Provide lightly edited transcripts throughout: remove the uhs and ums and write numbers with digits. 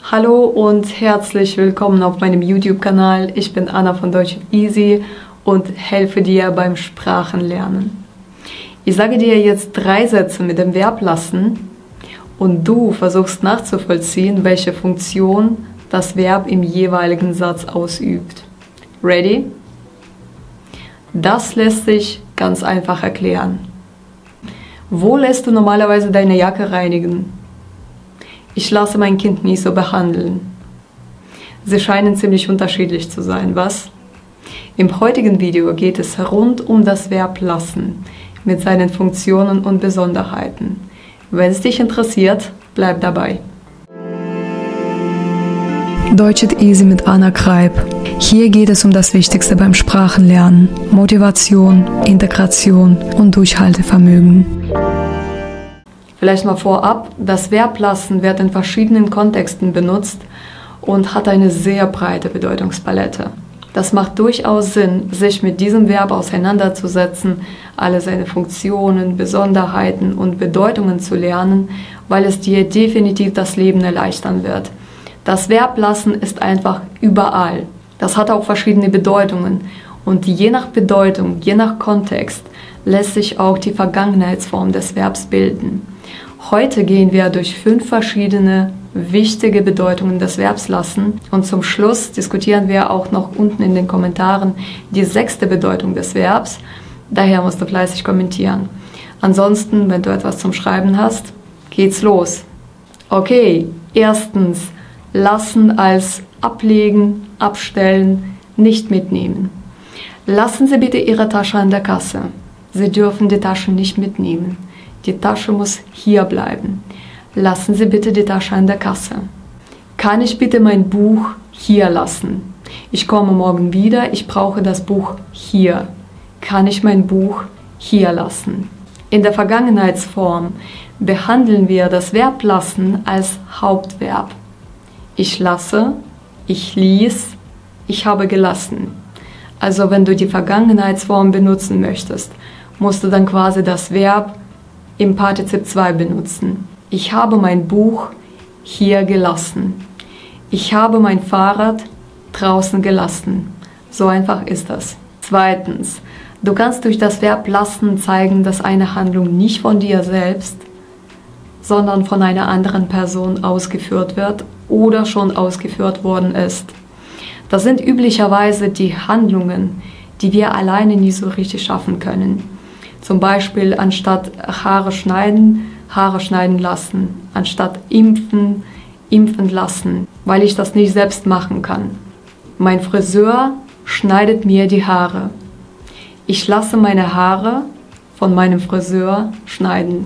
Hallo und herzlich willkommen auf meinem YouTube-Kanal. Ich bin Anna von Deutsch Easy und helfe dir beim Sprachenlernen. Ich sage dir jetzt 3 Sätze mit dem Verb lassen und du versuchst nachzuvollziehen, welche Funktion das Verb im jeweiligen Satz ausübt. Ready? Das lässt sich ganz einfach erklären. Wo lässt du normalerweise deine Jacke reinigen? Ich lasse mein Kind nicht so behandeln. Sie scheinen ziemlich unterschiedlich zu sein, was? Im heutigen Video geht es rund um das Verb lassen mit seinen Funktionen und Besonderheiten. Wenn es dich interessiert, bleib dabei. Deutsch it easy mit Anna Kreib. Hier geht es um das Wichtigste beim Sprachenlernen: Motivation, Integration und Durchhaltevermögen. Vielleicht mal vorab, das Verb lassen wird in verschiedenen Kontexten benutzt und hat eine sehr breite Bedeutungspalette. Das macht durchaus Sinn, sich mit diesem Verb auseinanderzusetzen, alle seine Funktionen, Besonderheiten und Bedeutungen zu lernen, weil es dir definitiv das Leben erleichtern wird. Das Verb lassen ist einfach überall. Das hat auch verschiedene Bedeutungen und je nach Bedeutung, je nach Kontext lässt sich auch die Vergangenheitsform des Verbs bilden. Heute gehen wir durch 5 verschiedene wichtige Bedeutungen des Verbs lassen und zum Schluss diskutieren wir auch noch unten in den Kommentaren die 6. Bedeutung des Verbs. Daher musst du fleißig kommentieren. Ansonsten, wenn du etwas zum Schreiben hast, geht's los. Okay, erstens, lassen als ablegen, abstellen, nicht mitnehmen. Lassen Sie bitte Ihre Tasche an der Kasse. Sie dürfen die Tasche nicht mitnehmen. Die Tasche muss hier bleiben. Lassen Sie bitte die Tasche an der Kasse. Kann ich bitte mein Buch hier lassen? Ich komme morgen wieder, ich brauche das Buch hier. Kann ich mein Buch hier lassen? In der Vergangenheitsform behandeln wir das Verb lassen als Hauptverb. Ich lasse, ich ließ, ich habe gelassen. Also wenn du die Vergangenheitsform benutzen möchtest, musst du dann quasi das Verb im Partizip 2 benutzen. Ich habe mein Buch hier gelassen. Ich habe mein Fahrrad draußen gelassen. So einfach ist das. Zweitens, du kannst durch das Verb lassen zeigen, dass eine Handlung nicht von dir selbst, sondern von einer anderen Person ausgeführt wird oder schon ausgeführt worden ist. Das sind üblicherweise die Handlungen, die wir alleine nie so richtig schaffen können. Zum Beispiel anstatt Haare schneiden lassen, anstatt impfen lassen, weil ich das nicht selbst machen kann. Mein Friseur schneidet mir die Haare. Ich lasse meine Haare von meinem Friseur schneiden.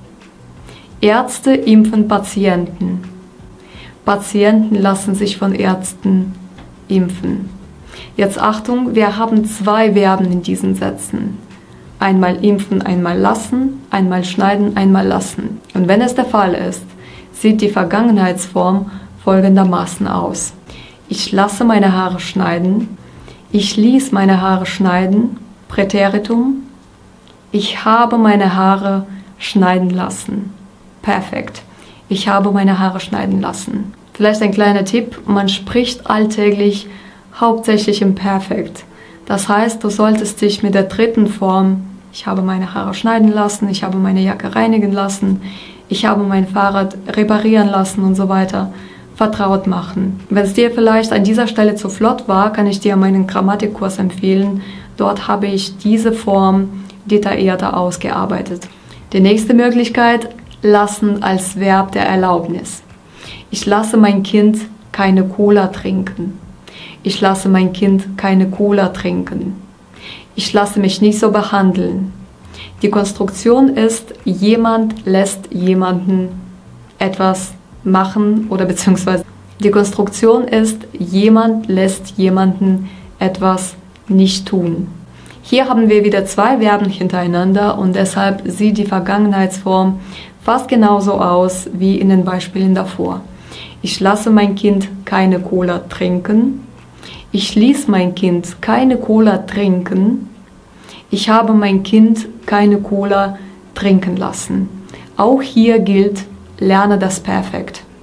Ärzte impfen Patienten. Patienten lassen sich von Ärzten impfen. Jetzt Achtung, wir haben 2 Verben in diesen Sätzen. Einmal impfen, einmal lassen, einmal schneiden, einmal lassen. Und wenn es der Fall ist, sieht die Vergangenheitsform folgendermaßen aus. Ich lasse meine Haare schneiden. Ich ließ meine Haare schneiden. Präteritum. Ich habe meine Haare schneiden lassen. Perfekt. Ich habe meine Haare schneiden lassen. Vielleicht ein kleiner Tipp, man spricht alltäglich hauptsächlich im Perfekt. Das heißt, du solltest dich mit der 3. Form, ich habe meine Haare schneiden lassen, ich habe meine Jacke reinigen lassen, ich habe mein Fahrrad reparieren lassen und so weiter, vertraut machen. Wenn es dir vielleicht an dieser Stelle zu flott war, kann ich dir meinen Grammatikkurs empfehlen. Dort habe ich diese Form detaillierter ausgearbeitet. Die nächste Möglichkeit, lassen als Verb der Erlaubnis. Ich lasse mein Kind keine Cola trinken. Ich lasse mein Kind keine Cola trinken. Ich lasse mich nicht so behandeln. Die Konstruktion ist, jemand lässt jemanden etwas machen oder beziehungsweise die Konstruktion ist, jemand lässt jemanden etwas nicht tun. Hier haben wir wieder 2 Verben hintereinander und deshalb sieht die Vergangenheitsform fast genauso aus wie in den Beispielen davor. Ich lasse mein Kind keine Cola trinken. Ich ließ mein Kind keine Cola trinken. Ich habe mein Kind keine Cola trinken lassen. Auch hier gilt, lerne das Perfekt.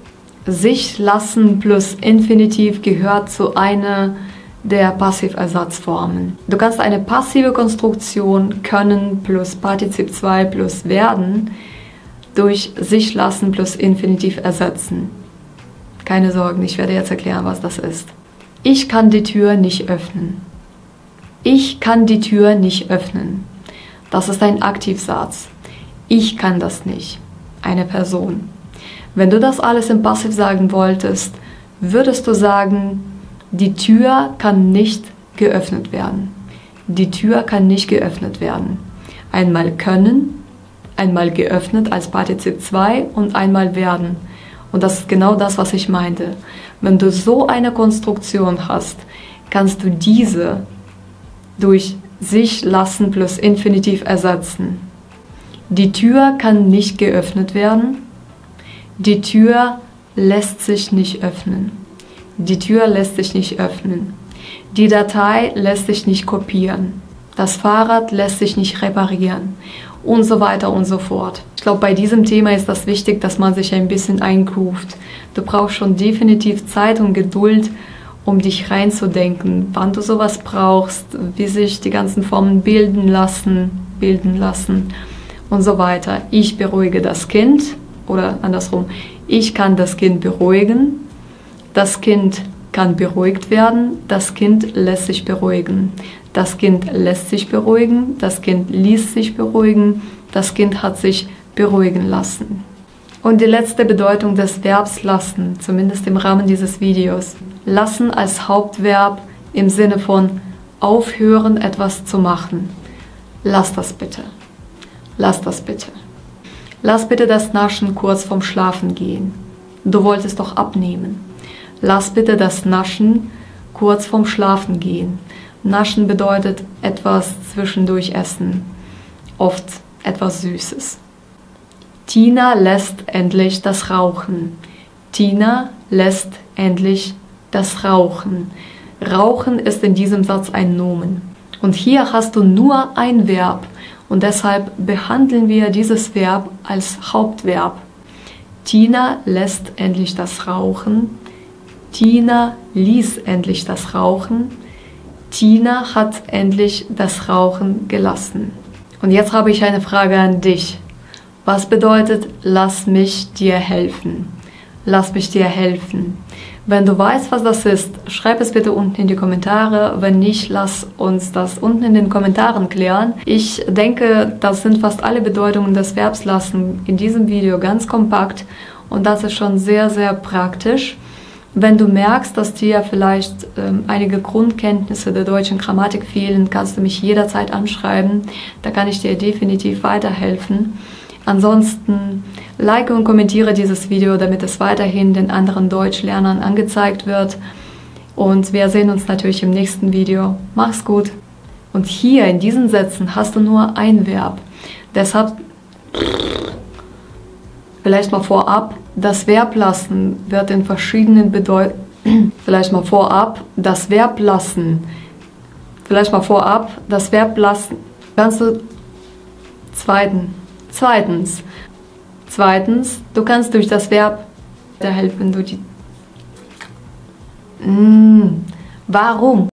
sich lassen plus Infinitiv gehört zu einer der Passiversatzformen. Du kannst eine passive Konstruktion können plus Partizip 2 plus werden durch sich lassen plus Infinitiv ersetzen. Keine Sorgen, ich werde jetzt erklären, was das ist. Ich kann die Tür nicht öffnen. Ich kann die Tür nicht öffnen. Das ist ein Aktivsatz. Ich kann das nicht. Eine Person. Wenn du das alles im Passiv sagen wolltest, würdest du sagen, die Tür kann nicht geöffnet werden. Die Tür kann nicht geöffnet werden. Einmal können, einmal geöffnet als Partizip 2 und einmal werden. Und das ist genau das, was ich meinte. Wenn du so eine Konstruktion hast, kannst du diese durch sich lassen plus Infinitiv ersetzen. Die Tür kann nicht geöffnet werden. Die Tür lässt sich nicht öffnen. Die Tür lässt sich nicht öffnen. Die Datei lässt sich nicht kopieren. Das Fahrrad lässt sich nicht reparieren. Und so weiter und so fort. Ich glaube, bei diesem Thema ist das wichtig, dass man sich ein bisschen eingroovt. Du brauchst schon definitiv Zeit und Geduld, um dich reinzudenken, wann du sowas brauchst, wie sich die ganzen Formen bilden lassen und so weiter. Ich beruhige das Kind oder andersrum. Ich kann das Kind beruhigen. Das Kind kann beruhigt werden. Das Kind lässt sich beruhigen. Das Kind lässt sich beruhigen. Das Kind ließ sich beruhigen. Das Kind hat sich beruhigen lassen. Und die letzte Bedeutung des Verbs lassen, zumindest im Rahmen dieses Videos. Lassen als Hauptverb im Sinne von aufhören, etwas zu machen. Lass das bitte. Lass das bitte. Lass bitte das Naschen kurz vorm Schlafengehen. Du wolltest doch abnehmen. Lass bitte das Naschen kurz vorm Schlafengehen. Naschen bedeutet etwas zwischendurch essen. Oft etwas Süßes. Tina lässt endlich das Rauchen. Tina lässt endlich das Rauchen. Rauchen ist in diesem Satz ein Nomen. Und hier hast du nur ein Verb. Und deshalb behandeln wir dieses Verb als Hauptverb. Tina lässt endlich das Rauchen. Tina ließ endlich das Rauchen. Tina hat endlich das Rauchen gelassen. Und jetzt habe ich eine Frage an dich. Was bedeutet, lass mich dir helfen? Lass mich dir helfen. Wenn du weißt, was das ist, schreib es bitte unten in die Kommentare. Wenn nicht, lass uns das unten in den Kommentaren klären. Ich denke, das sind fast alle Bedeutungen des Verbs lassen in diesem Video ganz kompakt. Und das ist schon sehr, sehr praktisch. Wenn du merkst, dass dir vielleicht einige Grundkenntnisse der deutschen Grammatik fehlen, kannst du mich jederzeit anschreiben. Da kann ich dir definitiv weiterhelfen. Ansonsten like und kommentiere dieses Video, damit es weiterhin den anderen Deutschlernern angezeigt wird. Und wir sehen uns natürlich im nächsten Video. Mach's gut. Und hier in diesen Sätzen hast du nur ein Verb. Deshalb vielleicht mal vorab, das Verb lassen wird in verschiedenen Bedeutungen. Vielleicht mal vorab, das Verb lassen. Vielleicht mal vorab, das Verb lassen. Kannst du Zweitens, du kannst durch das Verb helfen, wenn du die... Warum?